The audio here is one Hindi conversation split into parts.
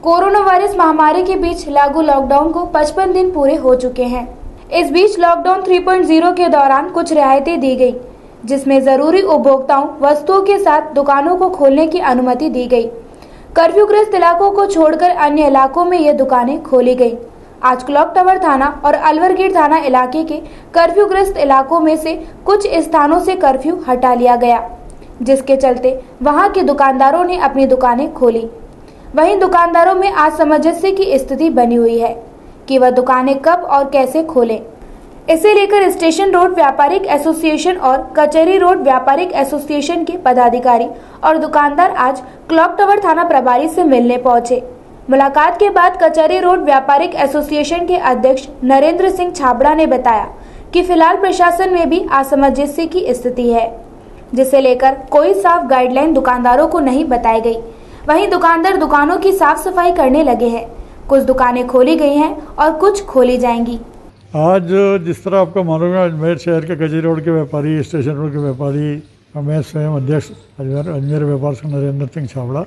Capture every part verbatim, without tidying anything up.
कोरोना वायरस महामारी के बीच लागू लॉकडाउन को पचपन दिन पूरे हो चुके हैं। इस बीच लॉकडाउन थ्री पॉइंट ज़ीरो के दौरान कुछ रियायतें दी गई, जिसमें जरूरी उपभोक्ताओं वस्तुओं के साथ दुकानों को खोलने की अनुमति दी गई। कर्फ्यूग्रस्त इलाकों को छोड़कर अन्य इलाकों में ये दुकानें खोली गई। आज क्लॉक टावर थाना और अलवर गेट थाना इलाके के कर्फ्यूग्रस्त इलाकों में से कुछ स्थानों से कर्फ्यू हटा लिया गया, जिसके चलते वहां के दुकानदारों ने अपनी दुकानें खोली। वहीं दुकानदारों में असमंजस की स्थिति बनी हुई है कि वह दुकानें कब और कैसे खोलें। इसे लेकर स्टेशन रोड व्यापारिक एसोसिएशन और कचहरी रोड व्यापारिक एसोसिएशन के पदाधिकारी और दुकानदार आज क्लॉक टावर थाना प्रभारी से मिलने पहुंचे। मुलाकात के बाद कचहरी रोड व्यापारिक एसोसिएशन के अध्यक्ष नरेंद्र सिंह छाबड़ा ने बताया कि फिलहाल प्रशासन में भी असमंजस की स्थिति है, जिसे लेकर कोई साफ गाइडलाइन दुकानदारों को नहीं बताई गई। वहीं दुकानदार दुकानों की साफ सफाई करने लगे हैं। कुछ दुकानें खोली गई हैं और कुछ खोली जाएंगी। आज जिस तरह आपको मालूम है, अजमेर शहर के कचहरी रोड के व्यापारी, स्टेशन रोड के व्यापारी, मैं स्वयं अध्यक्ष अजमेर अजमेर व्यापार संघ नरेंद्र सिंह छाबड़ा,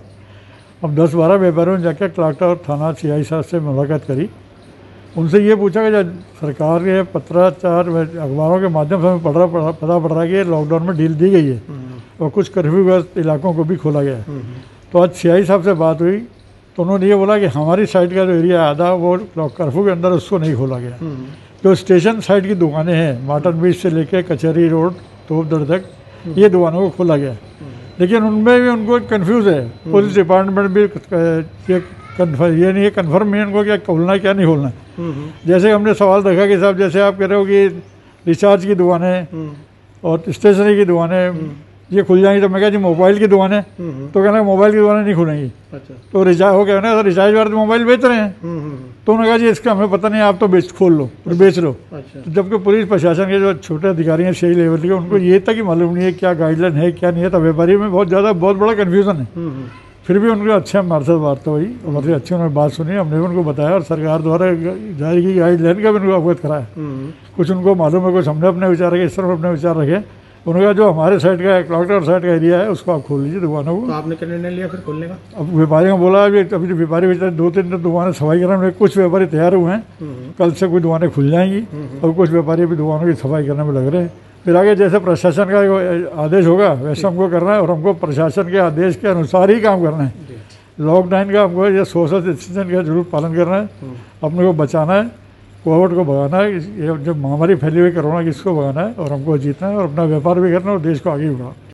अब दस बारह व्यापारियों ने जाकर क्लॉक टावर थाना सी आई साहब से मुलाकात करी। उनसे ये पूछा कि जब सरकार के पत्राचार अखबारों के माध्यम से हमें पढ़ रहा पता पड़ रहा है कि लॉकडाउन में ढील दी गई है और कुछ कर्फ्यूग्रस्त इलाकों को भी खोला गया है। तो आज सी आई साहब से बात हुई तो उन्होंने ये बोला कि हमारी साइड का जो एरिया आधा वो कर्फ्यू के अंदर उसको नहीं खोला गया। जो स्टेशन साइड की दुकानें हैं, मार्टन बीच से लेकर कचहरी रोड तोपदड़ तक, ये दुकानों को खोला गया। लेकिन उनमें भी उनको कंफ्यूज है। पुलिस डिपार्टमेंट भी ये कन्फर्म ये नहीं है कन्फर्म नहीं उनको क्या खोलना है क्या नहीं खोलना है। जैसे हमने सवाल देखा कि साहब जैसे आप कह रहे हो कि रिचार्ज की दुकानें और स्टेशनरी की दुकानें ये खुल जाएंगी, तो मैं कहा जी मोबाइल की दुकानें, तो कहना मोबाइल की दुकानें नहीं खुलेंगी। अच्छा। तो रिचार्ज हो गया ना, तो रिचार्ज वाले तो मोबाइल बेच रहे हैं। तो उन्होंने कहा जी इसका हमें पता नहीं, आप तो बेच खोल लो और बेच लो। अच्छा। तो जबकि पुलिस प्रशासन के जो छोटे अधिकारी हैं सही लेवल के, उनको ये तक ही मालूम नहीं है क्या गाइडलाइन है क्या नहीं है। तो व्यापारी में बहुत ज़्यादा बहुत बड़ा कन्फ्यूजन है। फिर भी उनको अच्छे हमारे साथ वार्ता हुई, हमारे अच्छी उन्होंने बात सुनी, हमने भी उनको बताया और सरकार द्वारा जारी की गाइडलाइन का भी उनको अवगत कराया। कुछ उनको मालूम है, कुछ हमने अपने विचार रखे, इस तरफ अपने विचार रखे। उन्होंने कहा जो हमारे साइड का क्लॉक टावर साइड का एरिया है उसको आप खोल लीजिए दुकानों को। तो आपने क्या निर्णय लिया फिर खोलने का? अब व्यापारियों को बोला अभी अभी व्यापारी बेचारे दो तीन दुकानें सफाई करने में, कुछ व्यापारी तैयार हुए हैं, कल से कुछ दुकानें खुल जाएंगी और कुछ व्यापारी भी दुकानों की सफाई करने में लग रहे हैं। फिर आगे जैसे प्रशासन का आदेश होगा वैसे हमको करना है और हमको प्रशासन के आदेश के अनुसार ही काम करना है। लॉकडाउन का हमको ये सोशल डिस्टेंस का जरूर पालन करना है, अपने को बचाना है, कोविड को भगाना है, ये जो महामारी फैली हुई कोरोना की इसको भगाना है और हमको जीतना है और अपना व्यापार भी करना है और देश को आगे बढ़ाना है।